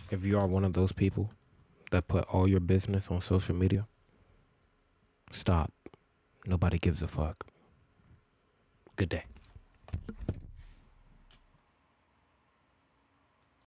If you are one of those people that put all your business on social media, stop. Nobody gives a fuck. Good day.